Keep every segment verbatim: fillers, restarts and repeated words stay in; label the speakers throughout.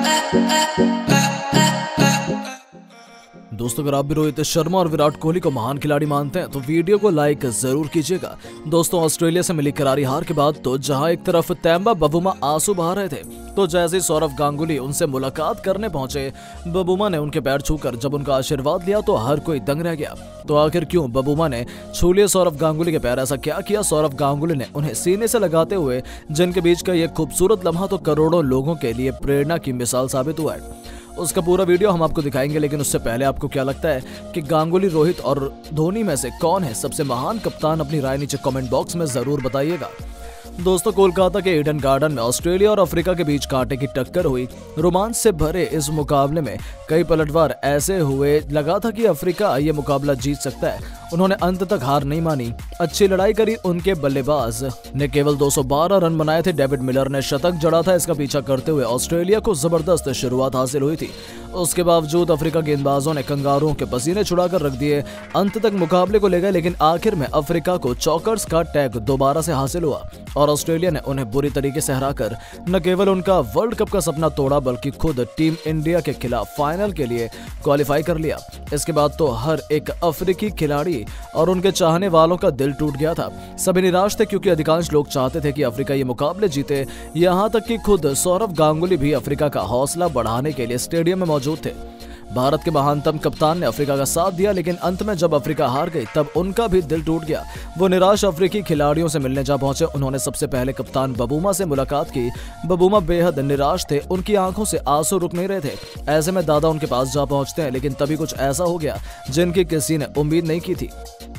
Speaker 1: दोस्तों, अगर आप भी रोहित शर्मा और विराट कोहली को महान खिलाड़ी मानते हैं तो वीडियो को लाइक जरूर कीजिएगा। दोस्तों, ऑस्ट्रेलिया से मिली करारी हार के बाद तो जहां एक तरफ तेम्बा बबूमा आंसू बहा रहे थे, तो जैसे सौरव गांगुली उनसे मुलाकात करने पहुंचे, बबूमा ने उनके पैर छूकर जब उनका आशीर्वाद लिया तो हर कोई दंग रह गया। तो आखिर क्यों बबूमा ने छू लिए सौरव गांगुली के पैर? ऐसा क्या किया सौरव गांगुली ने उन्हें सीने से लगाते हुए, जिनके बीच का ये खूबसूरत लम्हा तो करोड़ों लोगों के लिए प्रेरणा की मिसाल साबित हुआ है। उसका पूरा वीडियो हम आपको दिखाएंगे, लेकिन उससे पहले आपको क्या लगता है कि गांगुली, रोहित और धोनी में से कौन है सबसे महान कप्तान? अपनी राय नीचे कमेंट बॉक्स में जरूर बताइएगा। दोस्तों, कोलकाता के ईडन गार्डन में ऑस्ट्रेलिया और अफ्रीका के बीच कांटे की टक्कर हुई। रोमांच से भरे इस मुकाबले में कई पलटवार ऐसे हुए, लगा था कि अफ्रीका ये मुकाबला जीत सकता है। उन्होंने अंत तक हार नहीं मानी, अच्छी लड़ाई करी। उनके बल्लेबाज ने केवल दो सौ बारह रन बनाए थे। डेविड मिलर ने शतक जड़ा था। इसका पीछा करते हुए ऑस्ट्रेलिया को जबरदस्त शुरुआत हासिल हुई थी। उसके बावजूद अफ्रीका गेंदबाजों ने कंगारुओं के पसीने छुड़ाकर रख दिए। अंत तक मुकाबले को ले गए, लेकिन आखिर में अफ्रीका को चौकर्स का टैग दोबारा से हासिल हुआ और ऑस्ट्रेलिया ने उन्हें बुरी तरीके से हराकर न केवल उनका वर्ल्ड कप का सपना तोड़ा, बल्कि खुद टीम इंडिया के खिलाफ फाइनल के लिए क्वालिफाई कर लिया। इसके बाद तो हर एक अफ्रीकी खिलाड़ी और उनके चाहने वालों का दिल टूट गया था। सभी निराश थे, क्योंकि अधिकांश लोग चाहते थे कि अफ्रीका ये मुकाबले जीते। यहाँ तक कि खुद सौरव गांगुली भी अफ्रीका का हौसला बढ़ाने के लिए स्टेडियम में मौजूद थे। भारत के महानतम कप्तान ने अफ्रीका का साथ दिया, लेकिन अंत में जब अफ्रीका हार गई तब उनका भी दिल टूट गया। वो निराश अफ्रीकी खिलाड़ियों से मिलने जा पहुंचे। उन्होंने सबसे पहले कप्तान बबूमा से मुलाकात की। बबूमा बेहद निराश थे, उनकी आंखों से आंसू रुक नहीं रहे थे। ऐसे में दादा उनके पास जा पहुंचते हैं, लेकिन तभी कुछ ऐसा हो गया जिनकी किसी ने उम्मीद नहीं की थी।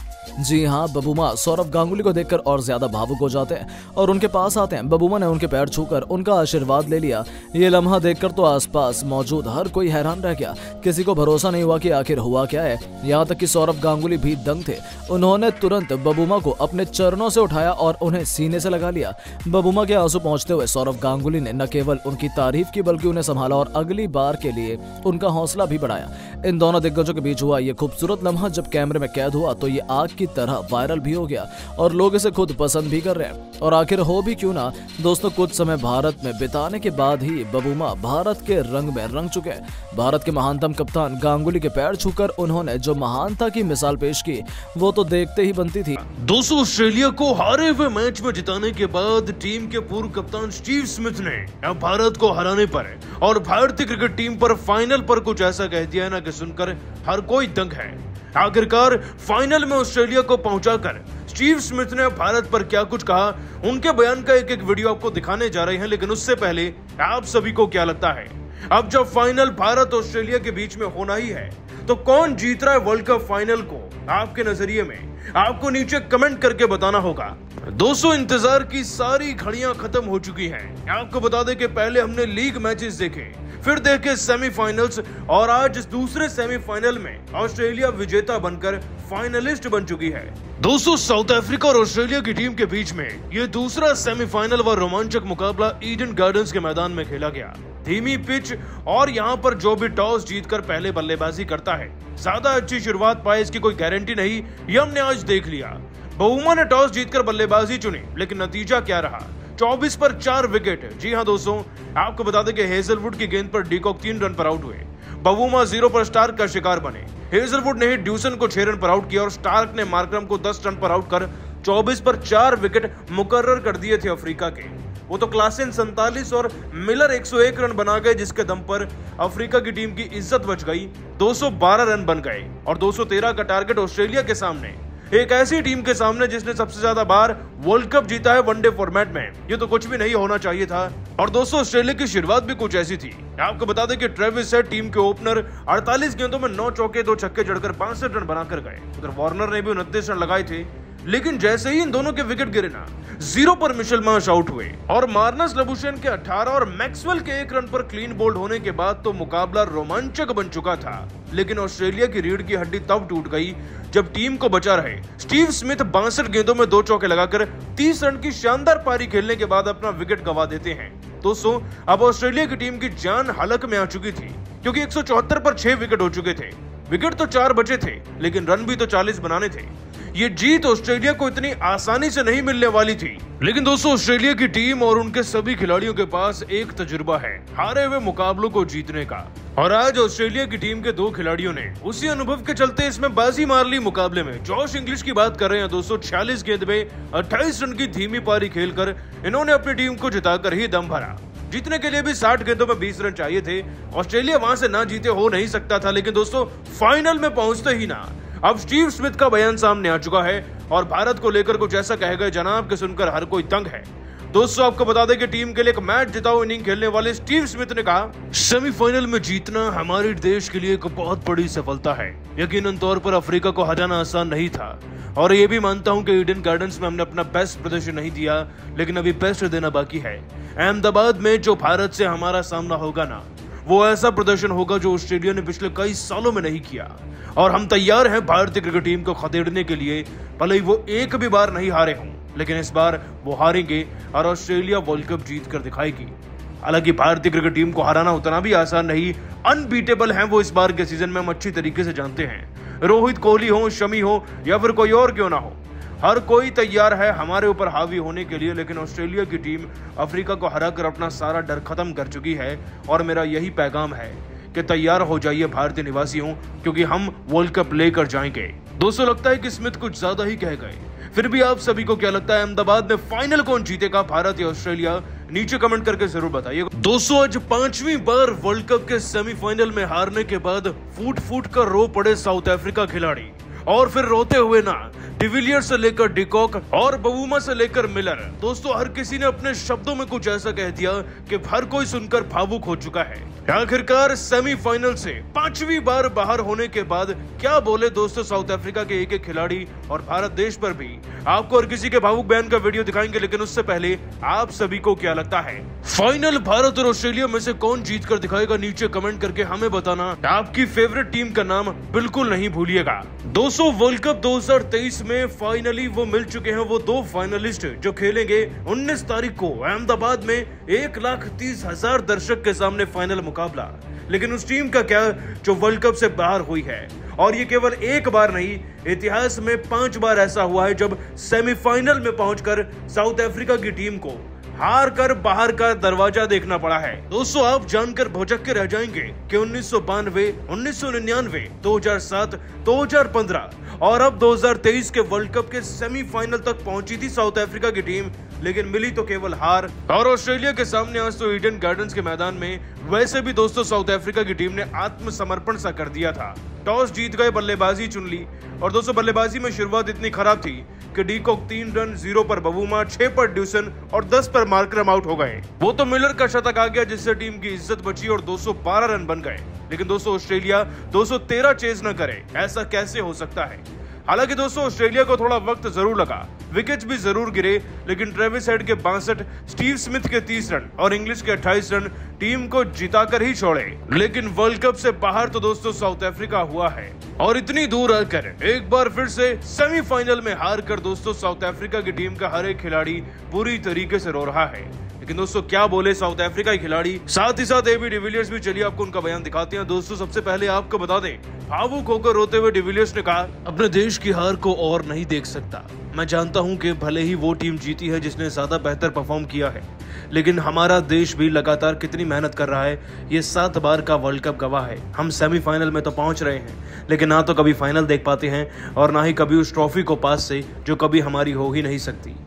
Speaker 1: जी हाँ, बबूमा सौरव गांगुली को देखकर और ज्यादा भावुक हो जाते हैं और उनके पास आते हैं। बबूमा ने उनके पैर छूकर उनका आशीर्वाद ले लिया। ये लम्हा देखकर तो आसपास मौजूद हर कोई हैरान रह गया। किसी को भरोसा नहीं हुआ कि आखिर हुआ क्या है। यहाँ तक कि सौरव गांगुली भी दंग थे। उन्होंने तुरंत बबूमा को अपने चरणों से उठाया और उन्हें सीने से लगा लिया। बबूमा के आंसू पहुंचते हुए सौरव गांगुली ने न केवल उनकी तारीफ की, बल्कि उन्हें संभाला और अगली बार के लिए उनका हौसला भी बढ़ाया। इन दोनों दिग्गजों के बीच हुआ ये खूबसूरत लम्हा जब कैमरे में कैद हुआ तो ये आग की तरह वायरल भी हो गया और लोग इसे खुद पसंद भी कर रहे हैं। और आखिर हो भी क्यों ना दोस्तों, कुछ समय भारत में बिताने के बाद ही बबूमा भारत के रंग में रंग चुके हैं। भारत के महानतम कप्तान गांगुली के पैर छूकर उन्होंने जो महानता की मिसाल पेश की, वो तो देखते ही बनती थी।
Speaker 2: दोस्तों, ऑस्ट्रेलिया को हारे हुए मैच में जिताने के बाद टीम के पूर्व कप्तान स्टीव स्मिथ ने अब भारत को हराने पर और भारतीय क्रिकेट टीम पर फाइनल पर कुछ ऐसा कह दिया ना कि सुनकर हर कोई दंग है। आखिरकार फाइनल में ऑस्ट्रेलिया को पहुंचाकर स्टीव स्मिथ ने भारत पर क्या कुछ कहा, उनके बयान का एक एक वीडियो आपको दिखाने जा रहे हैं। लेकिन उससे पहले आप सभी को क्या लगता है, अब जब फाइनल भारत ऑस्ट्रेलिया के बीच में होना ही है, तो कौन जीत रहा है वर्ल्ड कप फाइनल को? आपके नजरिए में आपको नीचे कमेंट करके बताना होगा। दोस्तों, इंतजार की सारी घड़ियां खत्म हो चुकी हैं। आपको बता दें कि पहले हमने लीग मैचेस देखे, फिर देखे सेमीफाइनल्स, और आज इस दूसरे सेमीफाइनल में ऑस्ट्रेलिया विजेता बनकर फाइनलिस्ट बन चुकी है। दोस्तों, साउथ अफ्रीका और ऑस्ट्रेलिया की टीम के बीच में ये दूसरा सेमीफाइनल व रोमांचक मुकाबला ईडन गार्डन्स के मैदान में खेला गया। धीमी पिच और यहाँ पर जो भी टॉस जीतकर पहले बल्लेबाजी करता है, ज्यादा अच्छी शुरुआत पाए इसकी कोई गारंटी नहीं, ये हमने आज देख लिया। बबूमा ने टॉस जीतकर बल्लेबाजी चुनी, लेकिन नतीजा क्या रहा? चौबीस पर चार विकेट। जी हां दोस्तों, आपको बता दें कि हेजलवुड की गेंद पर डीकॉक तीन रन पर आउट हुए। बबूमा जीरो पर स्टार्क का शिकार बने। हेजलवुड ने ही ड्यूसन को छह रन पर आउट किया और स्टार्क ने मार्करम को दस रन पर आउट कर चौबीस पर चार विकेट मुकर्रर कर दिए थे अफ्रीका के। वो तो क्लासेन सैंतालीस और मिलर एक सौ एक रन बना गए, जिसके दम पर अफ्रीका की टीम की इज्जत बच गई। दो सौ बारह रन बन गए और दो सौ तेरह का टारगेट ऑस्ट्रेलिया के सामने, एक ऐसी टीम के सामने जिसने सबसे ज्यादा बार वर्ल्ड कप जीता है वनडे फॉर्मेट में। ये तो कुछ भी नहीं होना चाहिए था। और दोस्तों, ऑस्ट्रेलिया की शुरुआत भी कुछ ऐसी थी। आपको बता दें कि ट्रेविस हेड टीम के ओपनर अड़तालीस गेंदों में नौ चौके दो छक्के जड़कर बासठ रन बनाकर गए। उधर वार्नर ने भी उनतीस रन लगाए थे, लेकिन जैसे ही इन दोनों के विकेट गिरे ना, जीरो पर मिशेल मार्श आउट हुए और मार्नस लबुशेन के अठारह और मैक्सवेल के एक रन पर क्लीन बोल्ड होने के बाद तो मुकाबला रोमांचक बन चुका था। लेकिन ऑस्ट्रेलिया की रीढ़ की हड्डी तब टूट गई जब टीम को बचा रहे स्टीव स्मिथ बासठ गेंदों में दो चौके लगाकर तीस रन की शानदार पारी खेलने के बाद अपना विकेट गंवा देते हैं। दोस्तों, अब ऑस्ट्रेलिया की टीम की जान हलक में आ चुकी थी, क्योंकि एक सौ चौहत्तर पर छह विकेट हो चुके थे। विकेट तो चार बचे थे, लेकिन रन भी तो चालीस बनाने थे। ये जीत ऑस्ट्रेलिया को इतनी आसानी से नहीं मिलने वाली थी। लेकिन दोस्तों, ऑस्ट्रेलिया की टीम और उनके सभी खिलाड़ियों के पास एक तजुर्बा है हारे हुए मुकाबलों को जीतने का, और आज ऑस्ट्रेलिया की टीम के दो खिलाड़ियों ने उसी अनुभव के चलते इसमें बाजी मार ली मुकाबले में। जॉश इंग्लिश की बात कर रहे हैं दोस्तों। छियालीस गेंद में अट्ठाईस रन की धीमी पारी खेलकर इन्होंने अपनी टीम को जिताकर ही दम भरा। जीतने के लिए भी साठ गेंदों में बीस रन चाहिए थे। ऑस्ट्रेलिया वहां से ना जीते हो नहीं सकता था, लेकिन दोस्तों फाइनल में पहुंचते ही ना अब स्टीव स्मिथ का बयान सामने आ चुका है और भारत को लेकर कुछ ऐसा कह गए जनाब के सुनकर हर कोई तंग है। दोस्तों, आपको बता दें कि टीम के लिए एक मैच जिताऊ इनिंग खेलने वाले स्टीव स्मिथ ने कहा, सेमीफाइनल में जीतना हमारे देश के लिए एक बहुत बड़ी सफलता है। यकीनन तौर पर अफ्रीका को हराना आसान नहीं था, और ये भी मानता हूं कि ईडन गार्डन्स में हमने अपना बेस्ट प्रदर्शन नहीं दिया, लेकिन अभी बेस्ट देना बाकी है। अहमदाबाद में जो भारत से हमारा सामना होगा ना, वो ऐसा प्रदर्शन होगा जो ऑस्ट्रेलिया ने पिछले कई सालों में नहीं किया, और हम तैयार हैं भारतीय क्रिकेट टीम को खदेड़ने के लिए। भले ही वो एक भी बार नहीं हारे हों, लेकिन इस बार वो हारेंगे और ऑस्ट्रेलिया वर्ल्ड कप जीत कर दिखाएगी। हालांकि भारतीय क्रिकेट टीम को हराना उतना भी आसान नहीं, अनबीटेबल हैं वो इस बार के सीजन में, हम अच्छी तरीके से जानते हैं। रोहित कोहली हो, शमी हो या फिर कोई और क्यों ना हो, हर कोई तैयार है हमारे ऊपर हावी होने के लिए। लेकिन ऑस्ट्रेलिया की टीम अफ्रीका को हराकर अपना सारा डर खत्म कर चुकी है, और मेरा यही पैगाम है कि तैयार हो जाइए भारतीय निवासियों, क्योंकि हम वर्ल्ड कप लेकर जाएंगे। दोस्तों, लगता है कि स्मिथ कुछ ज्यादा ही कह गए। फिर भी आप सभी को क्या लगता है, अहमदाबाद में फाइनल कौन जीतेगा, भारत या ऑस्ट्रेलिया? नीचे कमेंट करके जरूर बताइए। दोस्तों, आज पांचवी बार वर्ल्ड कप के सेमीफाइनल में हारने के बाद फूट फूट कर रो पड़े साउथ अफ्रीका खिलाड़ी, और फिर रोते हुए ना डिविलियर्स से लेकर डिकॉक और बवुमा से लेकर मिलर। दोस्तों, हर किसी ने अपने शब्दों में कुछ ऐसा कह दिया कि हर कोई सुनकर भावुक हो चुका है। आखिरकार सेमीफाइनल से पांचवी बार बाहर होने के बाद क्या बोले दोस्तों साउथ अफ्रीका के एक एक खिलाड़ी, और भारत देश पर भी आपको और किसी के भावुक बयान का वीडियो दिखाएंगे। लेकिन उससे पहले आप सभी को क्या लगता है, फाइनल भारत और ऑस्ट्रेलिया में से कौन जीत कर दिखाएगा? नीचे कमेंट करके हमें बताना। आपकी फेवरेट टीम का नाम बिल्कुल नहीं भूलिएगा। दोस्तों, वर्ल्ड कप दो हज़ार तेईस में फाइनली वो मिल चुके हैं, वो दो फाइनलिस्ट जो खेलेंगे उन्नीस तारीख को अहमदाबाद में एक लाख तीस हजार दर्शक के सामने फाइनल मुकाबला। लेकिन उस टीम का क्या जो वर्ल्ड कप से बाहर हुई है, और ये केवल एक बार नहीं, इतिहास में पांच बार ऐसा हुआ है जब सेमीफाइनल में पहुंचकर साउथ अफ्रीका की टीम को हार कर बाहर का दरवाजा देखना पड़ा है। दोस्तों, आप जानकर भौचक्के के रह जाएंगे कि उन्नीस सौ बानवे, उन्नीस सौ निन्यानवे, दो हज़ार सात, दो हज़ार पंद्रह और अब दो हज़ार तेईस के वर्ल्ड कप के सेमीफाइनल तक पहुंची थी साउथ अफ्रीका की टीम, लेकिन मिली तो केवल हार। और ऑस्ट्रेलिया के सामने आज तो ईडन गार्डन्स के मैदान में वैसे भी दोस्तों साउथ अफ्रीका की टीम ने आत्मसमर्पण सा कर दिया था। टॉस जीत गए, बल्लेबाजी चुन ली, और दोस्तों बल्लेबाजी में शुरुआत इतनी खराब थी कि डीकॉक तीन रन, जीरो पर बवुमा, छह पर ड्यूसन और दस पर मार्करम आउट हो गए। वो तो मिलर का शतक आ गया जिससे टीम की इज्जत बची और दो सौ बारह रन बन गए। लेकिन दोस्तों, ऑस्ट्रेलिया दो सौ तेरह चेज न करे, ऐसा कैसे हो सकता है? हालांकि दोस्तों, ऑस्ट्रेलिया को थोड़ा वक्त जरूर लगा, विकेट्स भी जरूर गिरे, लेकिन ट्रेविस हेड के बासठ, स्टीव स्मिथ के तीस रन और इंग्लिश के अट्ठाईस रन टीम को जिताकर ही छोड़े। लेकिन वर्ल्ड कप से बाहर तो दोस्तों साउथ अफ्रीका हुआ है, और इतनी दूर आकर एक बार फिर से सेमीफाइनल में हार कर दोस्तों साउथ अफ्रीका की टीम का हर एक खिलाड़ी पूरी तरीके से रो रहा है। लेकिन दोस्तों, क्या बोले साउथ अफ्रीका के खिलाड़ी, साथ ही साथ एबी डिविलियर्स भी। चलिए आपको उनका बयान दिखाते हैं। दोस्तों, सबसे पहले आपको बता दें, भावुक होकर रोते हुए डिविलियर्स ने कहा, अपने देश की हार को और नहीं देख सकता। मैं जानता हूं कि भले ही वो टीम जीती है जिसने ज्यादा बेहतर परफॉर्म किया है, लेकिन हमारा देश भी लगातार कितनी मेहनत कर रहा है, ये सात बार का वर्ल्ड कप गवाह है। हम सेमीफाइनल में तो पहुंच रहे हैं, लेकिन ना तो कभी फाइनल देख पाते हैं और ना ही कभी उस ट्रॉफी को पास से जो कभी हमारी हो ही नहीं सकती।